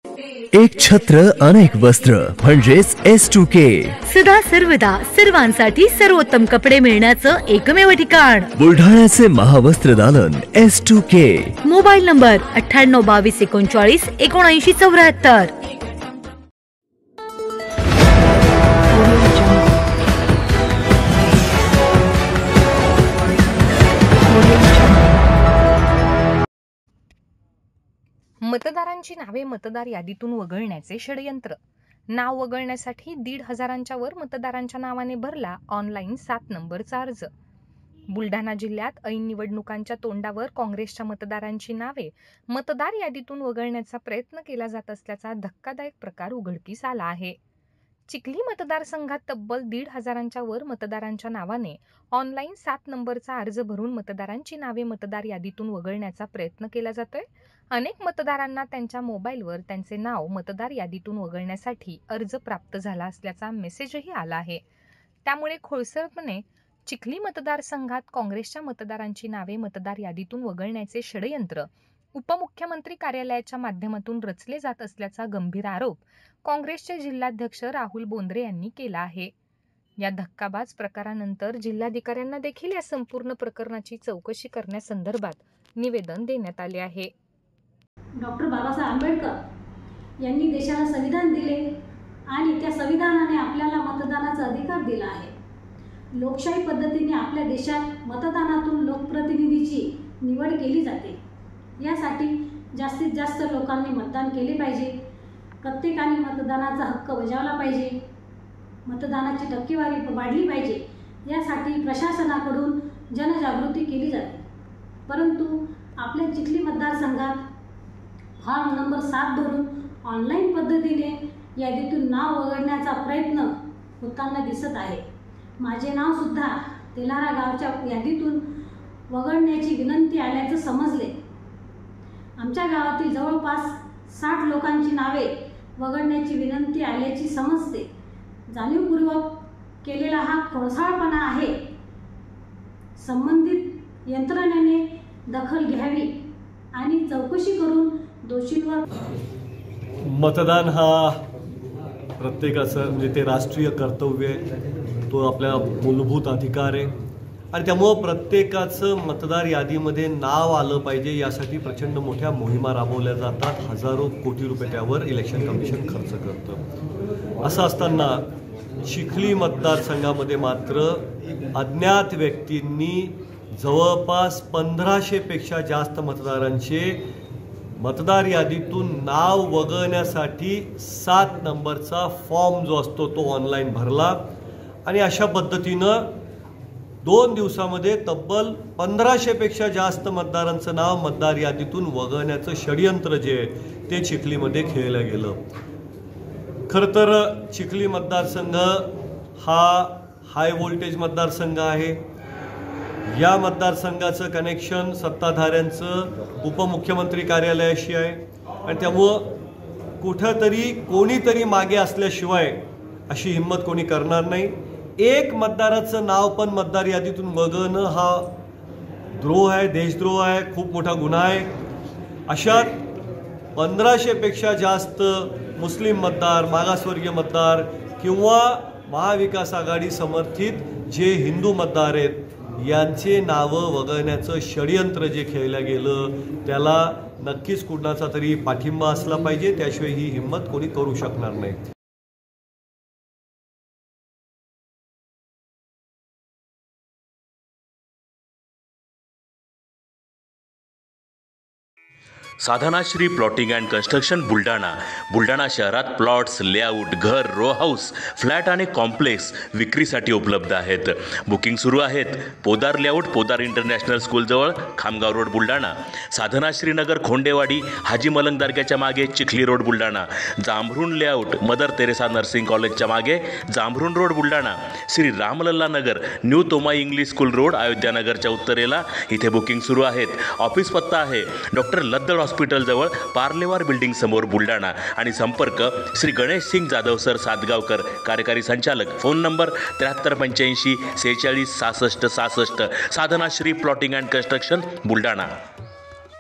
एक छत्र अनेक वस्त्र म्हणजेच S2K. सदा सर्वदा सर्वांसाठी सर्वोत्तम कपडे मिळण्याचं एकमेव ठिकाण बुलढाण्याचे महावस्त्र दालन S2K. Mobile number 9822397974. मतदारांची नावे मतदार यादीतून वगळण्याचे षडयंत्र. नाव वगळण्यासाठी 1,500च्या वर मतदारांच्या नावाने भरला ऑनलाईन 7 नंबरचा अर्ज. बुलढाणा जिल्ह्यात ऐन निवडणुकांच्या तोंडावर काँग्रेसच्या मतदारांची नावे मतदार यादीतून वगळण्याचा प्रयत्न केला जात असल्याचा धक्कादायक प्रकार उघडकीस आला आहे. चिखली मतदारसंघात तब्बल 1,500च्या वर मतदारांच्या नावाने ऑनलाईन 7 नंबरचा अर्ज भरून मतदारांची नावे मतदार यादीतून वगळण्याचा प्रयत्न केला जातोय. अनेक मतदारांना त्यांच्या मोबाईलवर त्यांचे नाव मतदार यादीतून वगळण्यासाठी अर्ज प्राप्त झाला असल्याचा मेसेजही आला आहे. त्यामुळे खोडसाळपणे चिखली मतदारसंघात काँग्रेसच्या मतदारांची नावे मतदार यादीतून वगळण्याचे षडयंत्र उपमुख्यमंत्री कार्यालयाच्या माध्यमातून रचले जात असल्याचा गंभीर आरोप काँग्रेसचे जिल्हाध्यक्ष राहुल बोंद्रे यांनी केला आहे. या धक्काबाज प्रकारानंतर जिल्हाधिकाऱ्यांना देखील या संपूर्ण प्रकरणाची चौकशी करण्यासंदर्भात निवेदन देण्यात आले आहे. डॉक्टर बाबासाहेब आंबेडकर यांनी देशाला संविधान दिले आणि त्या संविधानाने आपल्याला मतदानाचा अधिकार दिला आहे. लोकशाही पद्धतीने आपल्या देशात मतदानातून लोकप्रतिनिधीची निवड केली जाते. यासाठी जास्तीत जास्त लोकांनी मतदान केले पाहिजे. प्रत्येकाने मतदानाचा हक्क बजावला पाहिजे. मतदानाची टक्केवारी वाढली पाहिजे. यासाठी प्रशासनाकडून जनजागृती केली जाते. परंतु आपल्या चिखली मतदारसंघात फॉर्म नंबर 7 भरून ऑनलाईन पद्धतीने यादीतून नाव वगळण्याचा प्रयत्न होताना दिसत आहे. माझे नावसुद्धा तेलारा गावच्या यादीतून वगळण्याची विनंती आल्याचं समजले. आमच्या गावातील जवळपास 60 लोकांची नावे वगळण्याची विनंती आल्याची समजते. जाणीवपूर्वक केलेला हा खोडसाळपणा आहे. संबंधित यंत्रणेने दखल घ्यावी आणि चौकशी करून दोषींवर. मतदान हा प्रत्येकाचं म्हणजे ते राष्ट्रीय कर्तव्य आहे. तो आपल्या मूलभूत अधिकार आहे आणि त्यामुळं प्रत्येकाचं मतदार यादीमध्ये नाव आलं पाहिजे यासाठी प्रचंड मोठ्या मोहिमा राबवल्या जातात. हजारो कोटी रुपये त्यावर इलेक्शन कमिशन खर्च करतं. असं असताना चिखली मतदारसंघामध्ये मात्र अज्ञात व्यक्तींनी जवळपास 1500पेक्षा जास्त मतदारांचे मतदार यादीतून नाव वगळण्यासाठी 7 नंबरचा फॉर्म जो असतो तो ऑनलाईन भरला आणि अशा पद्धतीनं 2 दिवसामध्ये तब्बल 1500पेक्षा जास्त मतदारांचं नाव मतदार यादीतून वगळण्याचं षडयंत्र जे आहे ते चिखलीमध्ये खेळलं गेलं. खरं तर चिखली मतदारसंघ हा हाय व्होल्टेज मतदारसंघ आहे. या मतदारसंघाचं कनेक्शन सत्ताधाऱ्यांचं उपमुख्यमंत्री कार्यालयाशी आहे आणि त्यामुळं कुठंतरी कोणीतरी मागे असल्याशिवाय अशी हिंमत कोणी करणार नाही. एक मतदाराचं नाव पण मतदार यादीतून वगळणं हा द्रोह आहे, देशद्रोह आहे, खूप मोठा गुन्हा आहे. अशात 1500पेक्षा जास्त मुस्लिम मतदार, मागासवर्गीय मतदार किंवा महाविकास आघाडी समर्थित जे हिंदू मतदार आहेत यांचे नावं वगळण्याचं षडयंत्र जे खेळलं गेलं त्याला नक्कीच कुणाचा तरी पाठिंबा असला पाहिजे. त्याशिवाय ही हिंमत कोणी करू शकणार नाही. Sadhanashri plotting and construction Buldhana शहरात प्लॉट्स, लेआउट, घर, रो हाऊस, फ्लॅट आणि कॉम्प्लेक्स विक्रीसाठी उपलब्ध आहेत. बुकिंग सुरू आहेत. पोदार लेआउट, पोदार इंटरनॅशनल स्कूलजवळ, खामगाव रोड, बुलढाणा. साधनाश्री नगर, खोंडेवाडी, हाजी मलंग दर्ग्याच्या मागे, Chikhli road, Buldhana. Jambhrun layout, mother Teresa nursing कॉलेजच्या मागे, Jambhrun road, Buldhana. Shri Ramlalla Nagar, new Tomai English school road, अयोध्यानगरच्या उत्तरेला. इथे बुकिंग सुरू आहेत. ऑफिस पत्ता आहे डॉक्टर लद्दड हॉस्पिटलजवळ, पार्लेवार बिल्डिंग समोर, बुलढाणा. आणि संपर्क श्री गणेश सिंग जाधव सर सातगावकर, कार्यकारी संचालक. Phone number 7385 46 66 66. Sadhanashri plotting and construction Buldhana.